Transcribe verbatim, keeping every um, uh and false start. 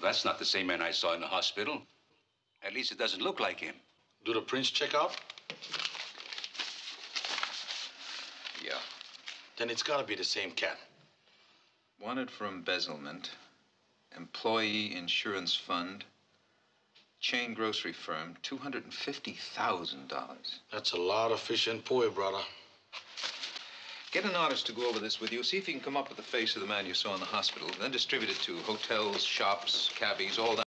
that's not the same man I saw in the hospital. At least it doesn't look like him. Do the prints check out? Yeah. Then it's gotta be the same cat. Wanted for embezzlement, employee insurance fund, chain grocery firm, two hundred fifty thousand dollars. That's a lot of fish and poi, brother. Get an artist to go over this with you. See if you can come up with the face of the man you saw in the hospital. Then distribute it to hotels, shops, cabbies, all that.